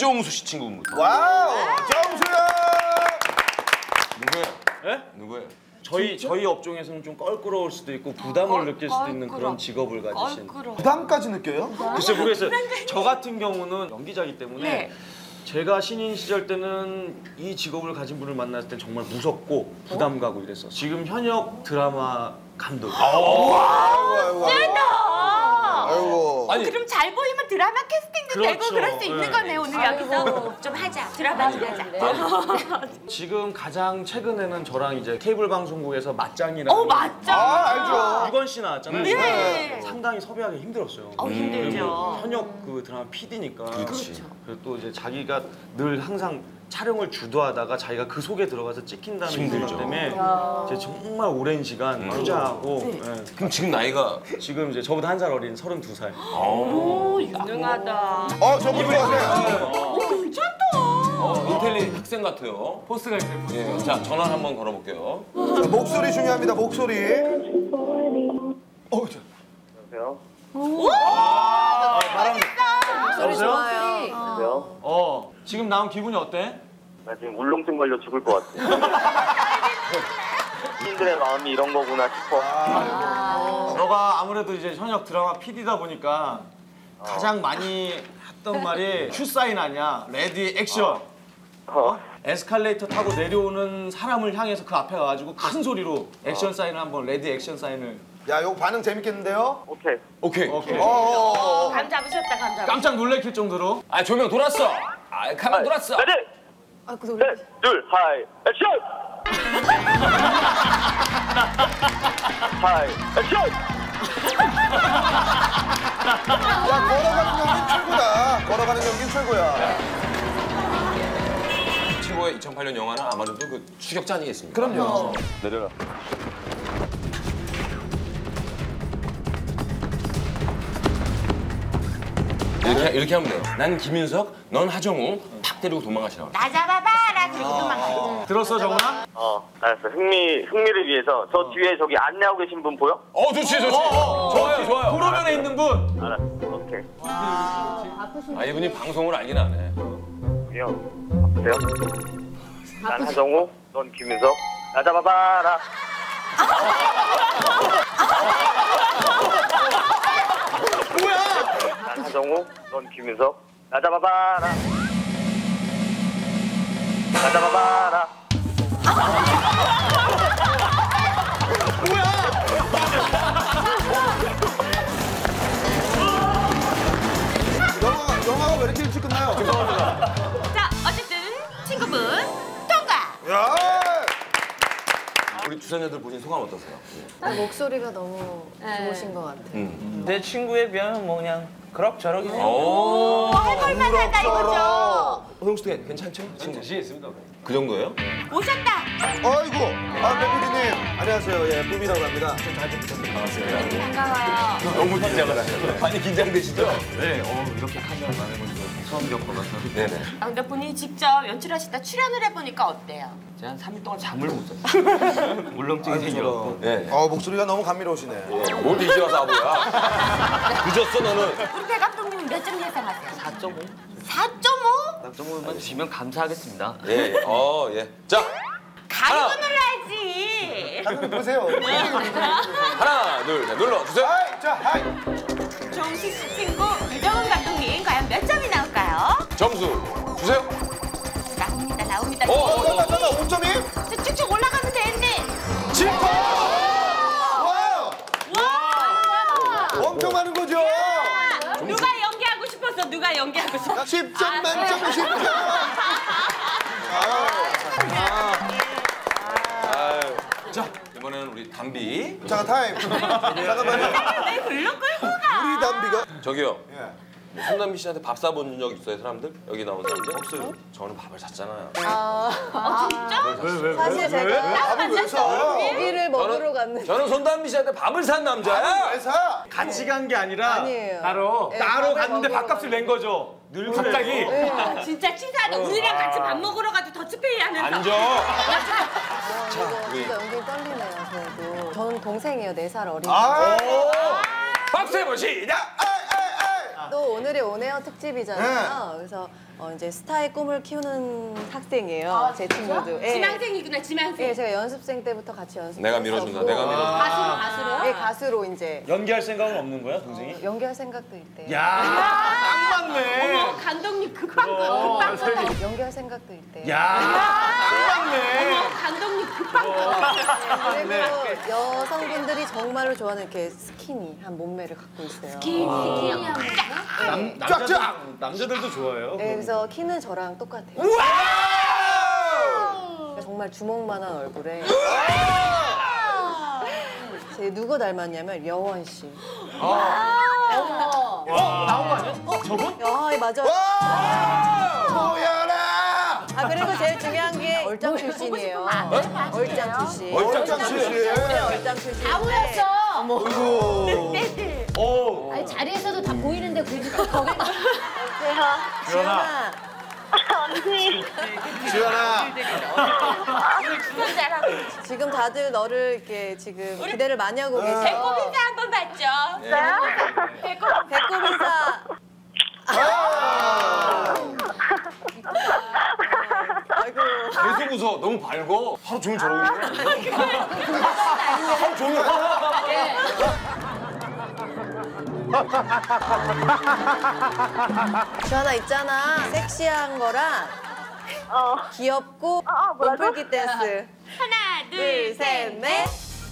이용수 씨 친구분부터. 와우, 정수영. 누구예요? 예? 누구예요? 저희 업종에서는 좀 껄끄러울 수도 있고 부담을 느낄 수도 있는 그런 직업을 가지신. 부담까지 느껴요? 글쎄 모르겠어요. 저 같은 경우는 연기자이기 때문에 제가 신인 시절 때는 이 직업을 가진 분을 만났을 때 정말 무섭고 부담 가고 이랬어. 지금 현역 드라마 감독. 아이고. 아니, 그럼 잘 보이면 드라마 캐스팅도 되고 그럴 수 있는 거네요. 오늘 여기서 좀 하자. 드라마 좀 하자. 지금 가장 최근에는 저랑 이제 케이블 방송국에서 맞짱이라는. 맞짱. 알죠. 유건 씨 나왔잖아요. 네. 상당히 섭외하기 힘들었어요. 힘들죠. 현역 그 드라마 PD니까. 그렇지. 그리고 또 이제 자기가 늘 항상 촬영을 주도하다가 자기가 그 속에 들어가서 찍힌다는 힘들죠. 이유 때문에 이제 정말 오랜 시간 투자하고 그럼 지금 나이가 지금 이제 저보다 한 살 어린 32살. 오, 유능하다. 저분 좋아하세요. 괜찮다. 인텔리 학생 같아요. 포스가 있어요. 예. 자, 전화 한번 걸어볼게요. 자, 목소리 중요합니다, 목소리. 안녕하세요. 목소리 좋아요. 안녕하세요. 지금 나온 기분이 어때? 나 지금 울렁증 걸려 죽을 것 같아. 시인들의 마음이 이런 거구나 싶어. 너가 아무래도 이제 현역 드라마 PD다 보니까 가장 많이 했던 말이 큐 사인 아니야. 레디 액션. 에스컬레이터 타고 내려오는 사람을 향해서 그 앞에 가가지고 큰 소리로 액션 사인을 한번 레디 액션 사인을. 야, 이거 반응 재밌겠는데요? 오케이. 오케이. 감 잡으셨다, 감 잡으셨다. 깜짝 놀래킬 정도로. 아, 조명 돌았어. 아, 카메라 돌았어. 레디! 셋, 둘, 하이, 액션! 하이, 액션! 야, 걸어가는 연기는 최고다. 걸어가는 연기는 최고야. 최고의 2008년 영화는 아마도 그 추격자 아니겠습니까? 그럼요. 내려라. 이렇게 하면 돼요. 난 김윤석, 넌 하정우. 탁 때리고 도망가시라고. 나 잡아봐라. 그리고 도망가. 들었어, 정훈아? 알았어. 흥미를 위해서 저 뒤에 저기 안내하고 계신 분 보여? 좋지. 좋아요, 좋아요. 도로변에 있는 분. 알았어. 오케이. 아, 이분이 방송을 알긴 하네. 형, 아프세요? 난 하정우, 넌 김윤석. 나 잡아봐라. 난 하정우, 넌 김윤석. 나 잡아봐라. 나 잡아봐라. 영화가 왜 이렇게 일찍 끝나요? 자, 어쨌든 친구분 통과. 야! 우리 주선자들 보신 소감 어떠세요? 목소리가 너무 좋으신 것 같아요. 내 친구에 비하면 뭐 그냥 그럭저럭이네. 해볼만하다 이거죠. 호영씨 괜찮죠? 자신있습니다. 그 정도예요? 오셨다. 아이고, 배피디님. 안녕하세요. 예, 뿜이라고 합니다. 반가워요. 너무 긴장을 하셔요. 많이 긴장되시죠? 네, 이렇게 카메라 많은 건 처음 겪어봐서. 네네. 근데 본인이 직접 연출하시다 출연을 해보니까 어때요? 제가 한 3일 동안 잠을 못 잤어요. 울렁증이 생겨갖고. 네. 목소리가 너무 감미로우시네. 뭘 이제 와서 아보야. 늦었어, 너는. 우리 배 감독님은 몇 점 예상하세요? 4.5? 4.5? 4.5만 주시면 감사하겠습니다. 예. 예. 자, 가리고 눌러야지. 한번 보세요. 하나, 둘, 셋, 눌러주세요. 하이, 자, 하이. 정식 씨 친구 유정은 감독님 과연 몇 점이 나올까요? 점수 주세요. 나옵니다. 잠깐만, 5점이? 쭉쭉 올라가면 되는데. 10점! 와우! 엄청 많은 거죠? 누가 연기하고 싶었어? 누가 연기하고 싶었어? 10점 만점 10점! 자, 이번에는 우리 담비. 자, 타임. 잠깐만요. 왜 불러 끌고 가? 우리 담비가. 저기요. 예. 손담비 씨한테 밥 사본 적 있어요, 사람들? 여기 나온 사람들? 없어요. 저는 밥을 샀잖아요. 진짜? 사실 제가 밥을 왜 사? 고기를 먹으러 갔는데 저는 손담비 씨한테 밥을 산 남자야. 왜 사? 같이 간 게 아니라 아니에요. 따로 네, 따로 밥을 갔는데 먹으러 밥값을 낸 거죠. 늘 갑자기. 진짜 치사하다. 우리랑 같이 밥 먹으러 가도 더치페이 하면서. 앉아. 진짜 연기 떨리네요. 저도. 저는 동생이에요. 4살 어린. 박수 해보 시작. 또 오늘이 온에어 특집이잖아요. 그래서 이제 스타의 꿈을 키우는 학생이에요. 제 친구도. 예. 지망생이구나, 지망생. 예, 제가 연습생 때부터 같이 연습. 내가 밀어준다. 내가 밀어준다. 가수로? 예, 가수로 이제 연기할 생각은 없는 거야, 동생이? 연기할 생각도 있대요. 야, 딱 맞네. 어머, 감독님 급한 거, 급한 거. 연기할 생각도 있대요. 야, 딱 맞네. 어머, 감독님 급한 거. 그리고 여성분들이 정말로 좋아하는 이렇게 스키니한 몸매를 갖고 있어요. 스키니한 남자들도 좋아해요. 네, 그래서 키는 저랑 똑같아요. 정말 주먹만한 얼굴에. 제 누구 닮았냐면 여원 씨. 나온 거 아니야? 저분? 아, 맞아요. 조연아! 아, 그리고 제일 중요한 게 얼짱 출신이에요. 얼짱 출신. 얼짱 출신. 네, 얼짱 출신. 다 보였어. 아이고. 늑대들. 오. 아니, 자리에서도 다 보이는데 그래도 또 거기 지연아. 주연아. 지금 다들 너를 이렇게 지금 기대를 많이 하고 계세요. 배꼽 인사 한번 봤죠? 배꼽 인사. 아이고. 계속 웃어. 너무 밝어. 하루 종일 저러고 있는 거야. 하루 종일. 지연아 있잖아. 섹시한 거랑 귀엽고 몸풀기 댄스. 하나, 둘, 둘, 셋, 셋. 넷.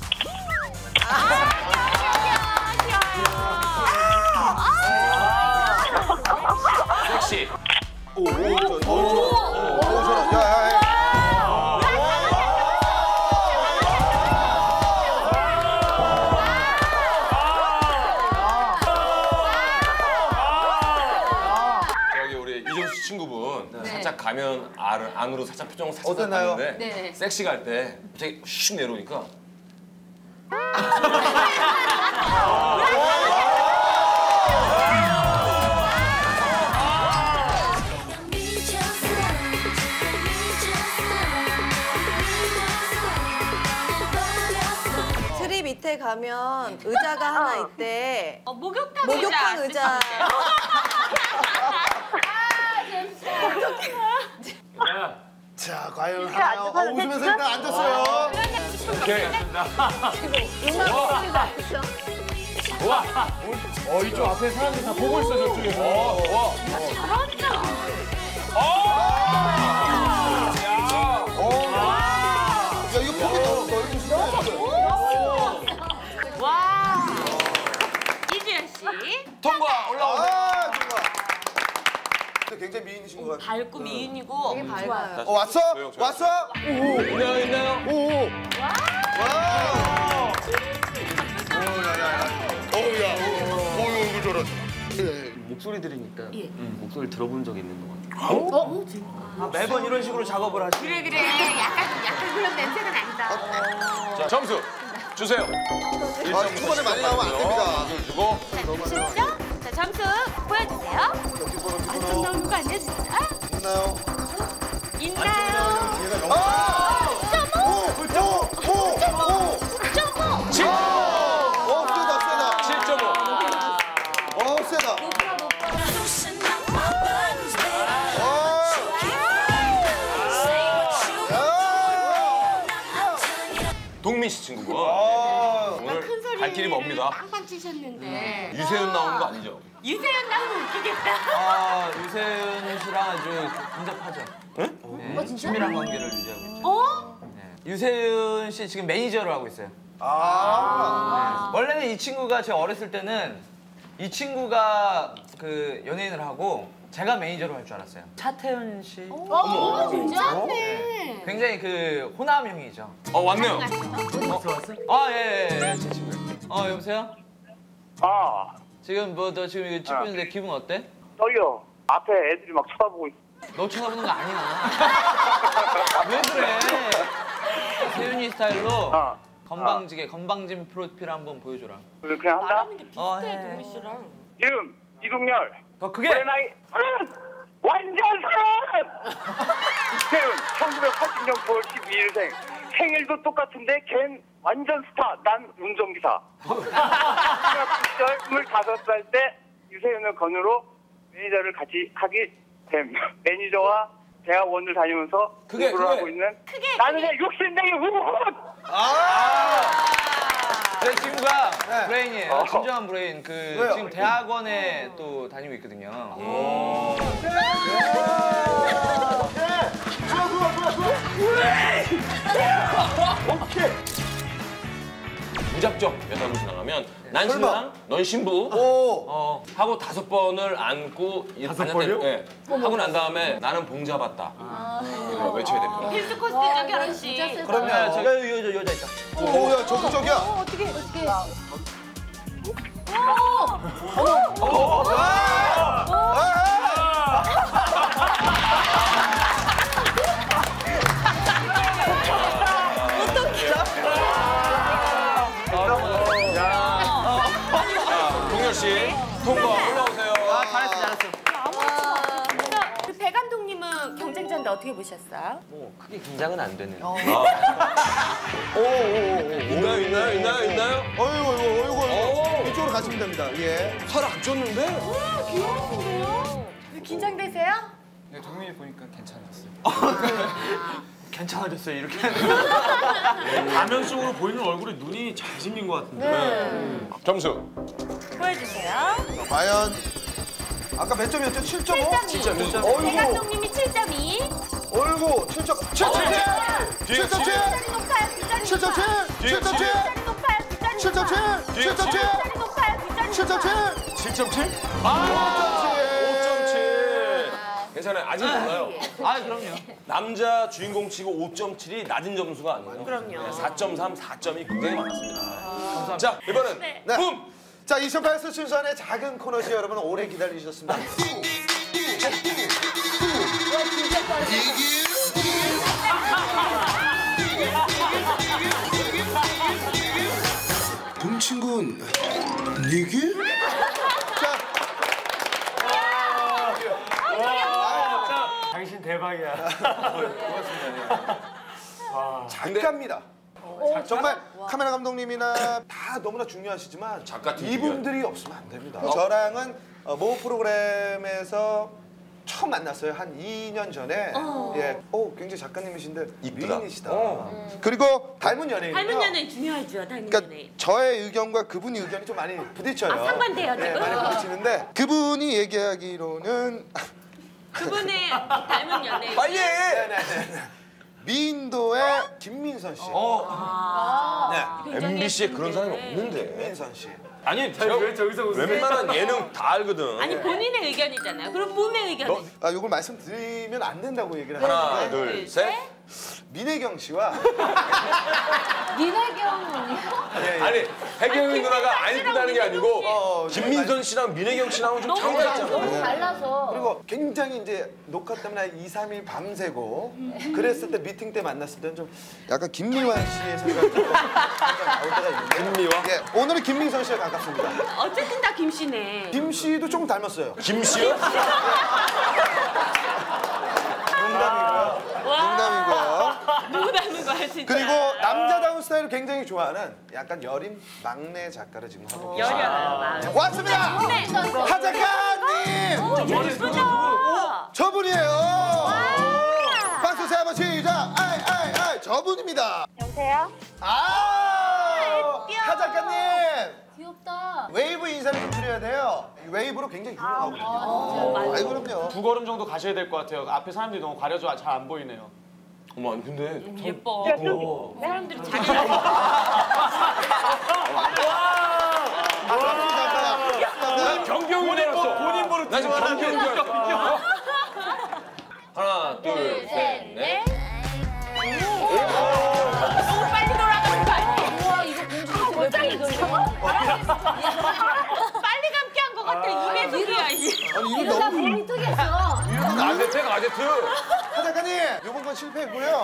섹시. 오, 저런. 야. 저기 우리 이정수 친구분 살짝 가면 안으로 살짝 표정을 살짝 어땠나요? 봤는데 네. 섹시가 할 때 갑자기 슉 내려오니까 트리 밑에 가면 의자가 하나 있대. 목욕탕 목욕탕 의자. 자, 과연 하나요? 웃으면서 일단 앉았어요. 오케이. 이쪽 앞에 사람들 다 보고 있어, 저쪽에서. 야, 이거 폭이 넓으시네. 와. 이주연 씨. 통과 올라오세요. 아, 좋아. 근데 굉장히 미인이신 것 같아요. 밝고 미인이고. 되게 밝아요. 왔어? 조용. 왔어? 있나요? 오. 와. 어우야. 어우, 이거 저런. 목소리 들으니까 예. 목소리 들어본 적 있는 것 같아요. 매번 이런 식으로 작업을 하시. 그래. 약간 그런 냄새가 난다. 자, 점수 주세요. 초반에 많이 나오면 안 됩니다. 점수를 주고 보셨죠? 자, 점수 보여주세요. 좀 나오는 거 아니야, 진짜? 있나요? 있나요? 아! 7.5. 세다. 동민 씨 친구분. 오늘 큰 소리. 갈 길이 멉니다. 빵빵 치셨는데. 유세윤 나오는 거 아니죠? 유세윤 나오면 웃기겠다. 아, 유세윤 씨랑 아주 근접하죠. 네, 친밀한 관계를 유지하고 있죠. 어? 네. 유세윤 씨 지금 매니저를 하고 있어요. 아. 네. 원래는 이 친구가 제가 어렸을 때는 이 친구가 그 연예인을 하고 제가 매니저로 할 줄 알았어요. 차태현 씨. 진짜? 네. 굉장히 그 호남형이죠. 왔네요. 어디서 왔어? 아, 예, 제 친구예요. 여보세요? 아, 지금 뭐 너 지금 이거 찍고 있는데 기분 어때? 떨려. 앞에 애들이 막 쳐다보고 있어. 너 쳐다보는 거 아니야. 왜 그래? 세윤이 스타일로 건방진 프로필 한번 보여줘라. 그렇게 한다? 말하는 게 비슷해, 해. 동민 씨랑. 이름, 이동열. 그게 올해 나이 완전 사람! 이태훈, 1980년 9월 12일생. 생일도 똑같은데 걘 완전 스타. 난 운전기사. 중학교 시절 25살 때 유세윤을 건으로 매니저를 같이 하기 매니저와 대학원을 다니면서 공부를 하고 있는 나는 내 욕심쟁이 우훈. 제 친구가 네. 브레인이에요. 진정한 브레인. 왜요? 지금 대학원에 또 다니고 있거든요. 무작정 여자분 지나가면 난 설마? 신랑, 넌 신부 오. 하고 5번을 안고 번이요? 예. 하고 난 다음에 나는 봉 잡았다. 이거 외쳐야 됩니다. 필수 코스죠 결혼식. 그럼요. 제가 여자 있다. 오, 야, 적극적이야. 어떻게. 동열 씨 통과 올라오세요. 잘했어. 그 배 감독님은 경쟁자인데 어떻게 보셨어요? 뭐 크게 긴장은 안 되네요. 있나요? 어이구. 이쪽으로 가시면 됩니다. 예. 살 안 쪘는데? 긴장되세요? 네, 동민이 보니까 괜찮았어요. 괜찮아졌어요, 이렇게 하는. 가면 속으로 보이는 얼굴에 눈이 잘생긴 것 같은데. 점수. 보여주세요. 과연 아까 몇 점이었죠? 7.5? 7.2. 배 어이구. 감독님이 7.2. 어이구. 7.7. 7.7. 뒤에 7.7. 높아요. 뒷자리 7.7. 7.7. 높아요. 뒷자리 7.7. 7.7. 높아요. 뒷자리 7.7. 7.7? 5.7. 괜찮아요. 아직 몰라요. 아, 그럼요. 남자 주인공 치고 5.7이 낮은 점수가 아니에요. 그럼요. 4.3, 4점이 굉장히 많았습니다. 자, 이번엔 네. 붐! 자, 2008 순수한의 작은 코너시 여러분 오래 기다리셨습니다. 봄친구는 니기? 당신 대박이야. 작가입니다. 정말 카메라 감독님이나 다 너무나 중요하시지만 작가 팀 이분들이 없으면 안 됩니다. 저랑은 모 프로그램에서 처음 만났어요. 한 2년 전에. 예. 굉장히 작가님이신데 이쁘다. 미인이시다. 그리고 닮은 연예인이요. 닮은 연예인 중요하죠. 닮은 그러니까 연예인. 저의 의견과 그분의 의견이 좀 많이 부딪혀요. 상반돼요, 네, 지금. 많이 부딪히는데 그분이 얘기하기로는 그분의 닮은 연예인. 빨리 해! 미인도의 김민선 씨. 네. MBC에 그런 사람이 없는데. 김민선 씨. 아니, 제가 왜 저기서 웃으세요? 웬만한 예능 다 알거든. 아니 본인의 의견이잖아요. 그럼 붐의 의견. 이걸 말씀드리면 안 된다고 얘기를 하나, 하는데 둘, 셋. 민혜경 씨와 민혜경은요? 아니, 혜경이 누나가 안 이쁘다는 게 아니고 김민선 씨랑 민혜경 씨랑은 좀 차이가 있잖아. 너무 달라서. 그리고 굉장히 이제 녹화 때문에 한 2, 3일 밤새고 그랬을 때 미팅 때 만났을 때는 좀 약간 김미화 씨의 생각이 좀 나올 때가 있는데 김미화? 예, 오늘은 김민선 씨에 가깝습니다. 어쨌든 다 김씨네. 김 씨도 조금 닮았어요. 김 씨요? 농담이고요. 농담이고요. 누구 닮은 거야 진짜. 그리고 남자다운 스타일을 굉장히 좋아하는 약간 여린 막내 작가를 지금 하고 계십니다. 여려요. 왔습니다! 하 작가님! 예쁘죠. 저분이에요! 박수 세 번 시작! 아이, 저분입니다! 여보세요? 하 작가님! 귀엽다. 웨이브 인사를 좀 드려야 돼요. 웨이브로 굉장히 유명하거든요. 아이, 그럼요. 두 걸음 정도 가셔야 될 것 같아요. 앞에 사람들이 너무 가려져 잘 안 보이네요. 어머, 아니, 근데. 예뻐. 사람들이 자기 경경이 내렸어. 본인 버릇. 나 지금 경경이 내렸어. 하나, 둘, 셋, 넷. 너무 빨리 돌아가는 거 아니야? 우와, 이거 공주님 왜 빨리 돌려? 빨리 감기 한 것 같아. 입에 속이야 이게. 아니, 이거 이러다 너무. 몸이 뜨겠어. 아제트. 하 작가님! 요번 건 실패했고요.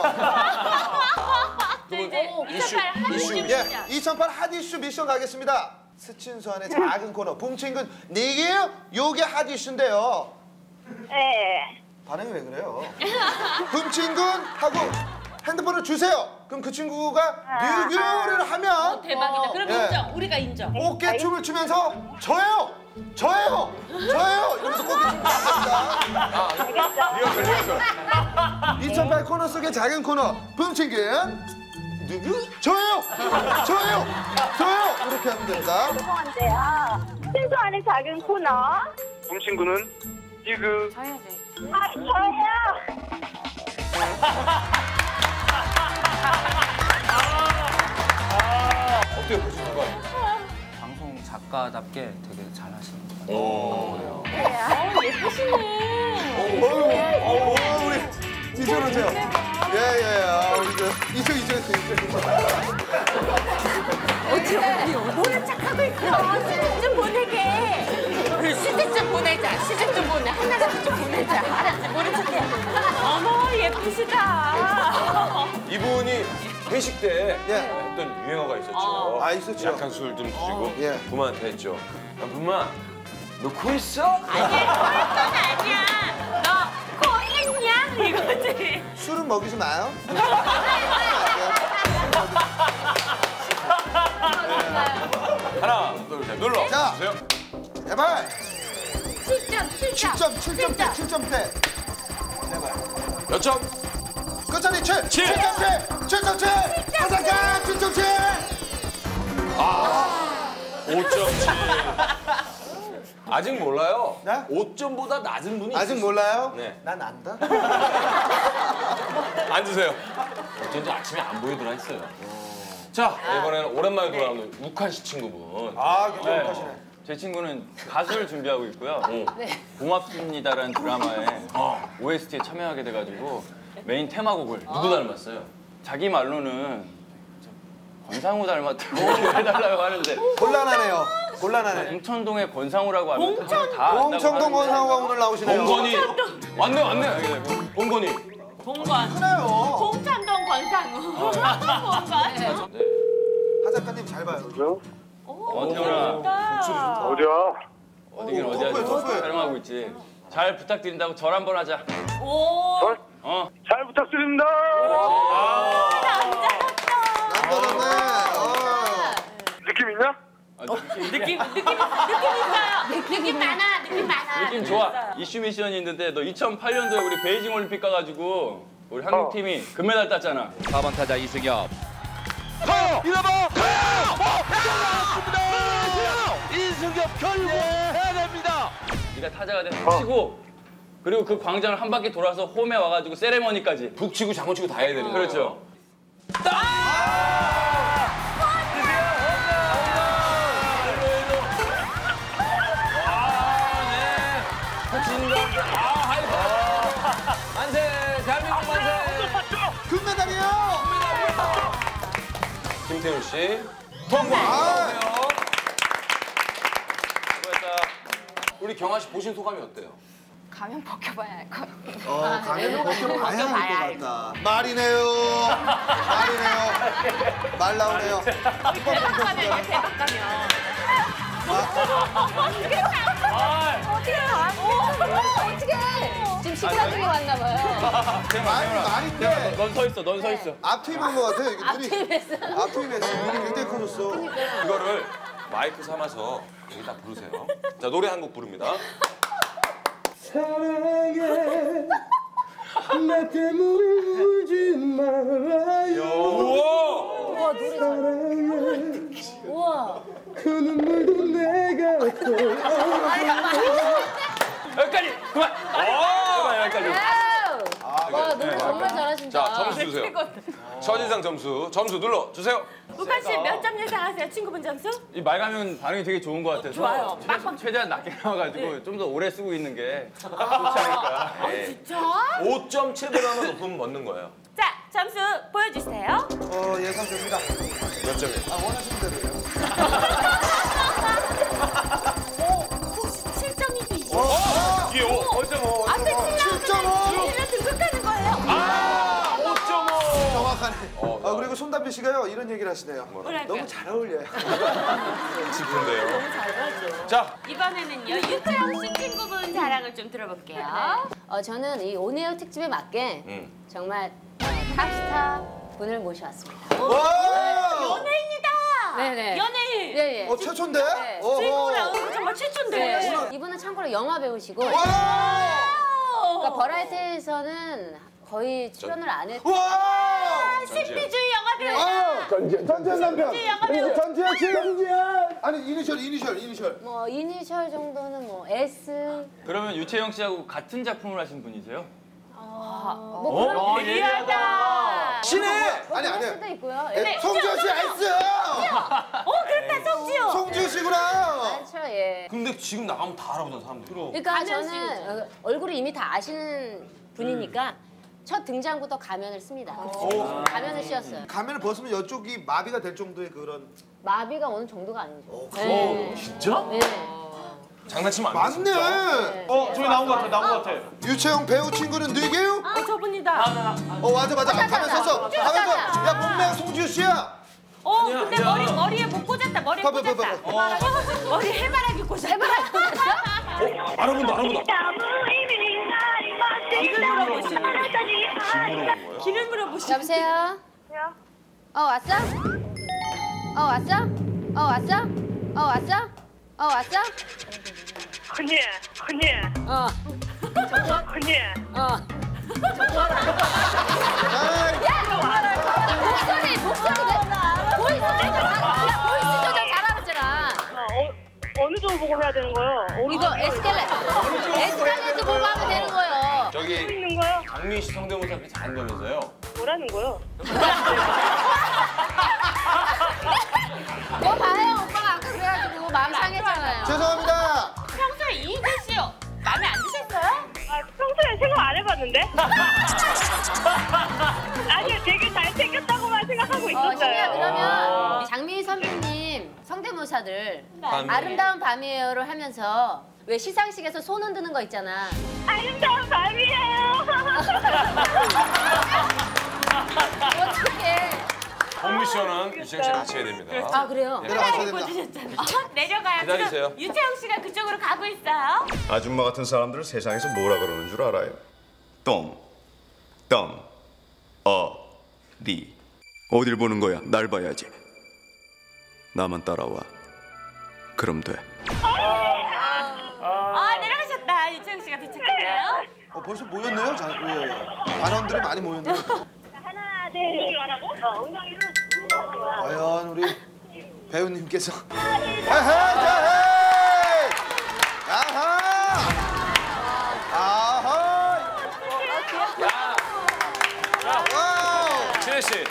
이제 2008 한이슈 예, 미션. 2008 핫이슈 미션 가겠습니다. 스친수한의 작은 코너 붐친근 니기요? 요게 핫이슈인데요. 네. 반응이 왜 그래요? 붐친근 하고 핸드폰을 주세요. 그럼 그 친구가 뉴교를 하면 대박이다. 그럼 예. 인정. 우리가 인정. 어깨춤을 추면서 저예요. 저예요. 이러면서 꼭 해줍니다. 리허설. 2008 코너 속의 작은 코너 붐친근 누구? 저예요. 이렇게 하면 됩니다. 죄송한데요. 친구 안의 작은 코너. 붐친구는 지그. 저예요. 어때요, 그 순간? 방송 작가답게 되게 잘하시는 것 같아요. 예쁘시네. 우리 이쪽으로요. 예예. 이쪽. 모른 척하고 있어. 시집 좀 보내게. 시집 좀 보내자. 하나라도 좀 보내자. 알았지? 모른 척해. 어머 예쁘시다. 이분이 회식 때 예. 했던 유행어가 있었죠. 있었죠. 약한 술 좀 드시고 예. 부모한테 했죠. 야, 부마, 너 코 있어? 아니야. 너 코 했냐? 이거지. 술은 먹이지 마요. 하나, 둘, 셋, 눌러 자. 주세요. 제발. 7점대. 몇 점? 끝자리 7. 7.7. 가사가 7.7. 5.7. 아직 몰라요. 네? 5점보다 낮은 분이 아직 있었어요. 몰라요? 네. 난 안다. 앉으세요. 어쩐지 아침에 안 보이더라 했어요. 자, 이번에는 오랜만에 돌아오는 우칸 씨 친구분. 굉장히 하시네. 제 친구는 가수를 준비하고 있고요. 고맙습니다라는 드라마에 OST에 참여하게 돼가지고 메인 테마곡을 누구 닮았어요? 자기 말로는 권상우 닮았다고 해달라고 하는데 곤란하네. 봉천동의 권상우라고 하면 다 안다고 봉천동 하는데 권상우가 오늘 나오시네요. 봉건이. 왔네. 봉건이. 봉건. 그래요. 봉천동 권상우. 봉건. 하 작가님 잘 봐요. 태훈아 어디야? 어디긴 어디야 덕후에. 촬영하고 있지. 잘 부탁드린다고 절 한번 하자. 오. 잘 부탁드립니다. 남자졌네. 느낌 있냐? 느낌 많아. 느낌 좋아. 이슈 미션이 있는데 너 2008년도에 우리 베이징 올림픽 가가지고 우리 한국 팀이 금메달 땄잖아. 4번 타자 이승엽. 이승엽 결국 해야 됩니다. 네가 타자가 돼서 치고 그리고 그 광장을 한 바퀴 돌아서 홈에 와가지고 세레머니까지. 북치고 장구치고 다 해야 되는 거예요. 그렇죠. 만세! 대한민국 만세! 금메달이요. 김태훈 씨 통과. 수고했다. 우리 경아 씨 보신 소감이 어때요? 가면 벗겨봐야 할 것 같아. 가면을 벗겨봐야 할 것 같다. 말이네요. 말 나오네요. 대박 가면이야, 대박 가면. 어떻게? 지금 식사 중에 왔나 봐요. 말인데 넌 서 있어. 넌 서 있어. 앞트임한 것 같아. 눈이 앞트임했어. 눈이 굉장히 커졌어. 이거를 마이크 삼아서 여기다 부르세요. 자, 노래 한 곡 부릅니다. 사랑해 나 때문에 울지 말아요. 우와! 사랑해 우와. 그 눈물도 내가 여기까지. 그만. 여기까지. 와, 노래 정말 잘하신다. 자, 점수 주세요. 첫인상 점수 눌러 주세요. 우칸 씨 몇 점 예상하세요? 친구분 점수? 이 말가면 반응이 되게 좋은 것 같아서 좋아요. 최대한 낮게 나와가지고 좀 더 오래 쓰고 있는 게 좋지 않을까. 진짜? 5.7보다는 높으면 먹는 거예요. 자, 점수 보여주세요. 예상됩니다. 몇 점이에요? 원하시는 대로요. 혹시 7점이도 있어요? 이게 5.5. 앞에 7.5. 7을 등극하는 거예요. 5.5. 정확하네. 그리고 손담비 씨가요 이런 얘기를 하시네요. 너무 잘 어울려요. 싶은데요. 자, 이번에는요 유채영 씨 친구분 자랑을 좀 들어볼게요. 저는 이 온에어 특집에 맞게 정말 탑스타 분을 모셔왔습니다. 와! 연예인이다. 네네. 연예인. 예, 예. 최초인데? 네. 주인공을 나오는 거 정말 최초인데. 네. 이분은 참고로 영화 배우시고. 그러니까 버라이어티에서는 거의 출연을 안 했고. 신비주의 영화 배우. 전지현 남편. 영화 배우. 전지현 씨. 아니 이니셜. 뭐 이니셜 정도는 뭐 S. 그러면 유채영 씨하고 같은 작품을 하신 분이세요? 뭐 그런 예리하다. 신혜. 아니 그럴 수도 있고요. 송지현 씨 S. 그렇다 성지효. 송지현 씨구나. 많죠, 예. 근데 지금 나가면 다 알아보잖아 사람들이. 그러니까 저는 얼굴을 이미 다 아시는 분이니까 첫 등장부터 가면을 씁니다. 가면을 씌웠어요. 가면을 벗으면 이쪽이 마비가 될 정도의 그런. 마비가 오는 정도가 아니죠. 진짜? 네. 장난치면 안 돼. 맞네. 저기 나온 것 같아. 유채영 배우 친구는 누구예요? 저분이다. 맞아. 가면 서서. 야 몸매가 송지효 씨야. 근데 머리에 못 꽂았다. 머리에 꽂았다. 머리 해바라기 꽂았다. 해바라기 꽂았어? 알아본다. 길을 물어보시. 여보세요? 왔어? 왔어? 언니. 언니. 보이스 조절 잘하잖아. 어느 정도 보고 해야 되는 거예요? 이거 에스컬레이터 보고 하면 되는 거예요. 저기 있는 거요? 장민 씨 성대모사 그렇게 잘한다면서요? 뭐라는 거요? 뭐 봐요, 오빠가 아까 그래가지고 마음 상했잖아요. 죄송합니다. 평소에 이희재 씨 마음에 안 드셨어요? 평소에 생각 안 해봤는데? 아니 되게 잘생겼다고만 생각하고 있었어요. 신이야, 그러면 장미 선배님 성대모사들 아름다운 밤이에요를 하면서 왜 시상식에서 손 흔드는 거 있잖아. 아름다운 밤이에요. 어떡해. 홈미션은 유채영 씨 같이 해야 됩니다. 그래요? 내려가셔야 됩니다. 내려가요. 기다리세요. 지금 유채영 씨가 그쪽으로 가고 있어요. 아줌마 같은 사람들을 세상에서 뭐라 그러는 줄 알아요? 리. 어딜 보는 거야? 날 봐야지. 나만 따라와. 그럼 돼. 내려가셨다. 유채영 씨가 도착했나요? 벌써 모였네요. 단원들이 많이 모였네요. 하나, 둘, 하라고? 과연 우리 배우님께서. 신혜 씨.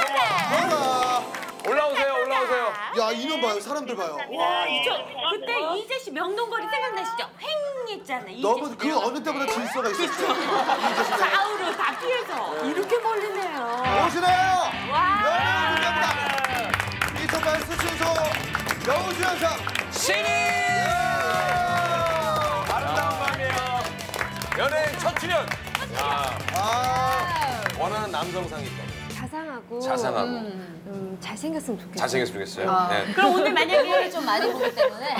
올라오세요. 야 인원 봐요. 사람들 봐요. 그때 이희재 씨 명동거리 생각나시죠? 횡했잖아요. 너무 그 어느 때보다 질서가 있었어요. 좌우로 다 피해서 이렇게 몰리네요. 오시네요. 와. 감사합니다. 2008 수신소 여우주연상 신이 아름다운 밤이에요. 연예인 첫 출연. 원하는 남성상이 있다면? 자상하고. 잘생겼으면 좋겠어요. 잘생겼으면 좋겠어요. 네. 그럼 오늘 만약에 좀 많이 보기 때문에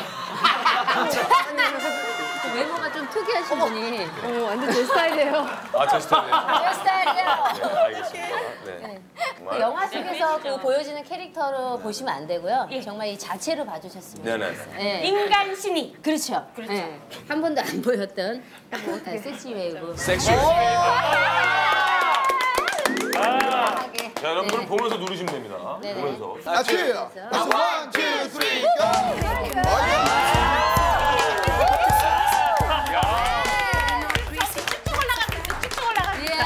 외모가 좀 특이하신 분이 완전 제 스타일이에요. 제 스타일이에요. 제 스타일이에요. 알겠습니다. 네. 그 영화 속에서 그 보여지는 캐릭터로 보시면 안 되고요. 정말 이 자체로 봐주셨으면 좋겠어요. 네. 인간 신이. 그렇죠. 네. 한 번도 안 보였던 섹시 웨이브. 섹시 웨이브. 자, 여러분들 보면서 누르시면 됩니다. 보면서. 같이. 1, 2, 3, go. 쭉쭉 올라가겠다.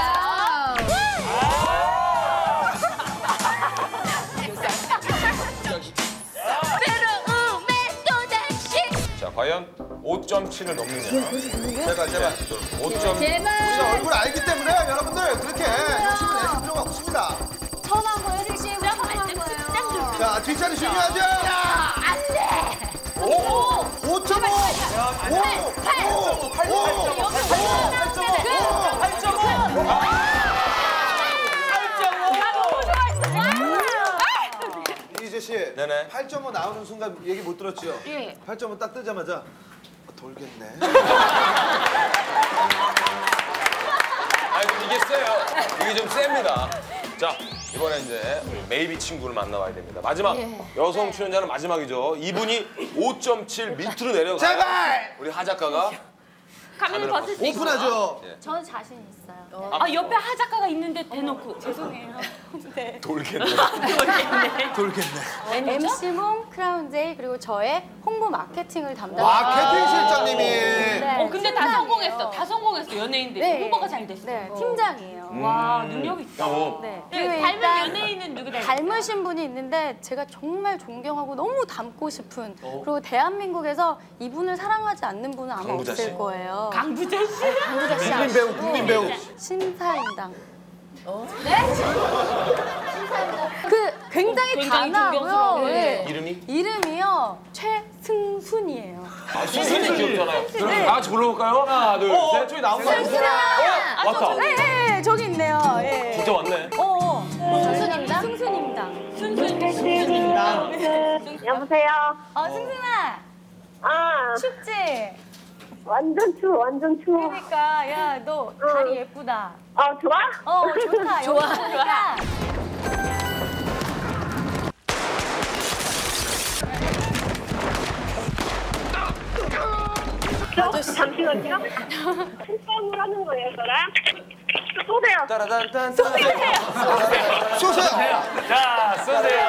자, 과연 5.7을 넘느냐. 제발. 5.7. 우리가 얼굴 알기 때문에 여러분들 그렇게 욕심을 내실 필요가 없습니다. 처음 한 거예요, 섹시 웨이브. 처음 한 거예요. 자, 뒷자리 중요하죠? 안 돼. 5.5! 8.5! 이재 씨, 8.5 나오는 순간 얘기 못 들었죠? 8.5 딱 뜨자마자 돌겠네. 이게 세요. 이게 좀 셉니다. 자, 이번에 이제 우리 메이비 친구를 만나봐야 됩니다. 마지막 여성 출연자는 마지막이죠. 이분이 5.7 밑으로 내려가요. 제발! 우리 하 작가가 가면을 벗을 수 있고. 오픈하죠. 저는 자신 있어요. 아 옆에 하 작가가 있는데 대놓고 죄송해요. 네. 돌겠네. 돌겠네. MC몽, 크라운제이 그리고 저의 홍보 마케팅을 담당해요. 마케팅 실장님이. 네, 근데 다 성공했어. 다 성공했어. 연예인들 네. 홍보가 잘 됐어. 네, 팀장이에요. 와 능력 있다. 네. 그리고 그리고 닮은 일단 연예인은 누구 닮았어요? 닮으신 분이 있는데 제가 정말 존경하고 너무 닮고 싶은 그리고 대한민국에서 이분을 사랑하지 않는 분은 아마 강부자 씨? 없을 거예요. 강부자 씨? 네, 강부자 씨. 국민 배우, 국민 배우. 신사임당. 네? 그 굉장히 굉장히 단아하고요. 존경스러워요. 네. 이름이? 이름이요. 최승순이에요. 승순이 귀엽잖아요. 네. 그럼 다 같이 불러볼까요? 하나, 둘, 셋. 저기 나온 거 승순아! 왔다. 네, 네, 저기 있네요. 예. 진짜 왔네. 승순임당? 승순임당. 순순입니다. 여보세요. 승순아. 아, 춥지? 완전 추워, 완전 추워. 그러니까 야 너 다리 예쁘다. 좋아? 좋다. 좋아. 잠시만요. 손싸움을 하는 거예요, 저랑? 쏘세요. 따라단딴. 쏘세요. 자, 쏘세요.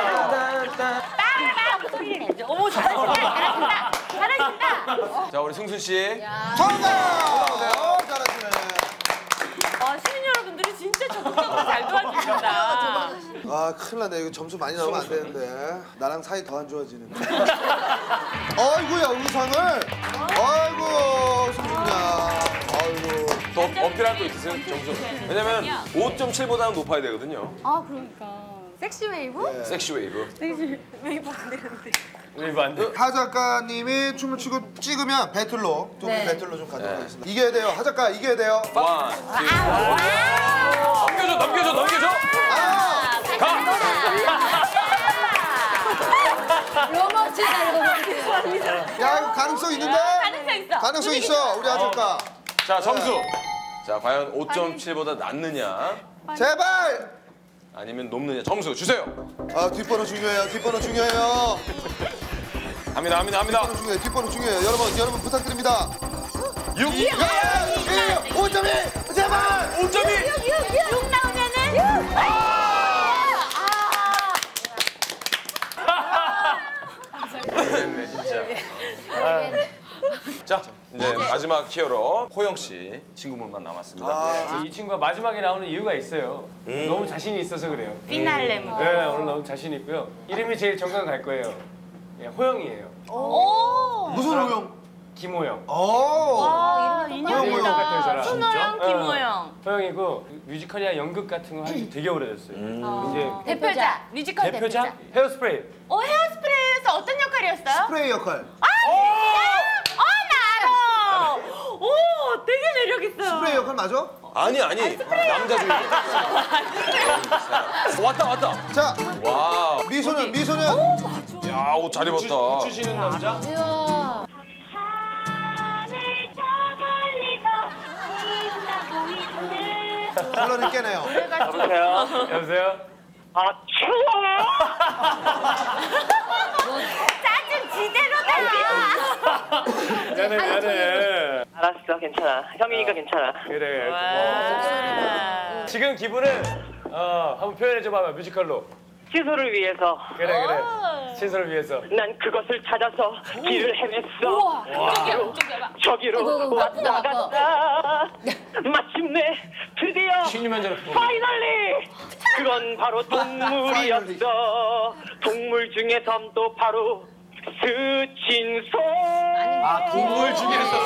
어머 잘하신다. 잘하신다. 자, 우리 승순 씨. 정답! 잘하시네. 시민 여러분들이 진짜 적극적으로 잘 도와주신다. 아, 큰일 났네. 이거 점수 많이 나오면 안 되는데. 나랑 사이 더 안 좋아지네. 아이고야, 의상을. 아이고, 승준야. 아이고. 더 업그레이드 또 있으세요, 점수? 왜냐면 5.7보다는 높아야 되거든요. 아 그러니까 섹시 웨이브? 섹시 웨이브. 섹시 웨이브 안 되는데. 웨이브 안 돼. 하 작가님이 춤을 추고 찍으면 배틀로 두 분 네. 배틀로 좀 가도록 하겠습니다. 이겨야 돼요. 하 작가 이겨야 돼요. 원, 투. 넘겨줘. 로머치다 이거. 야, 이거 가능성 있는데? 가능성 있어. 가능성 있어. 우리 하 작가. 자, 점수. 자, 과연 5.7보다 낮느냐? 제발. 아니면 높느냐? 점수 주세요. 아, 뒷번호 중요해요. 뒷번호 중요해요. 합니다. 뒷번호 중요해요. 뒷번호 중요해요. 여러분 부탁드립니다. 6. 5.1 제발. 5.2. 6 나오면은 됐네, 진짜. 자, 이제 마지막 히어로 호영 씨 친구분만 남았습니다. 이 친구가 마지막에 나오는 이유가 있어요. 너무 자신이 있어서 그래요. 피날레 뭐. 네, 오늘 너무 자신 있고요. 이름이 제일 정감 갈 거예요. 예, 호영이에요. 오. 무슨 호영? 김호영. 오. 인형 호영 같은 사람. 순호영, 김호영. 호영이고 뮤지컬이나 연극 같은 거 한 지 되게 오래됐어요. 이제 대표자. 뮤지컬 대표자 대표자. 헤어스프레이. 헤어스프레이에서 어떤 역할이었어요? 스프레이 역할. 나 알아. 오, 되게 매력 있어요. 스프레이 역할 맞아? 아니, 남자 주인공. 왔다. 자, 와. 미소년. 야, 옷 잘 입었다. 주시는 남자. 컬러를 깨네요. 여보세요? 아, 추워. 짜증 지대로다. 미안해. 알았어, 괜찮아. 형이니까 괜찮아. 그래, 고마워. 지금 기분을 한번 표현해 줘봐봐, 뮤지컬로. 시소를 위해서 그래. 신선을 위해서. 난 그것을 찾아서 길을 헤맸어. 우와, 저기로 왔다 갔다. 마침내 드디어 16년 전에 파이널리 그건 바로 동물이었어. 동물 중에 섬도 바로 스친소. 동물 중에서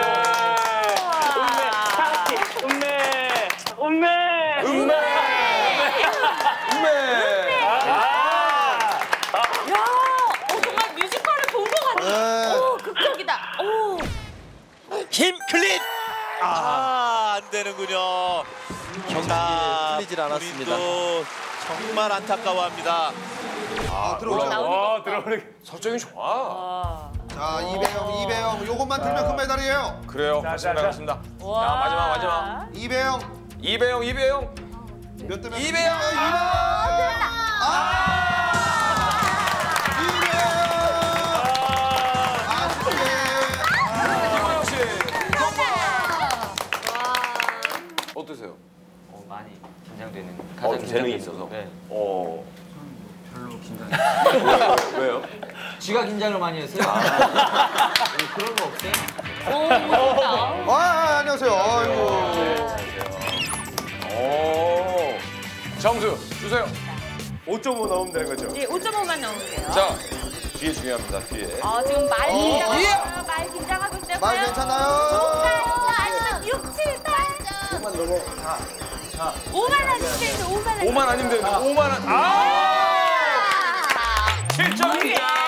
정말 뮤지컬을 본 것 같아. 오, 극적이다. 오. 힘 클릿! 안 되는군요. 경기 풀리질 않았습니다. 정말 안타까워합니다. 들어오죠. 들어오네. 설정이 좋아. 자, 이배영. 요것만 들면 금메달이에요. 그래요. 자. 하겠습니다. 자, 마지막. 이배영. 이배영. 몇 대면? 200. 김원영 씨. 어떠세요? 많이 긴장되는. 좀 재능이 있어서. 네. 별로 긴장. 왜요? 쥐가 긴장을 많이 했어요. 그런 거 없어요? 안녕하세요. 아이고. 점수 주세요. 5.5 넣으면 되는 거죠? 예, 5.5만 넣으면 돼요. 자, 뒤에 중요합니다. 뒤에. 지금 말 긴장하고 말 긴장하고 있어요. 말 괜찮아요? 아니면 6, 7, 8점. 5만 넘어. 5만 아니면 5만 5만 아니면 돼요. 5만 원. 7점입니다.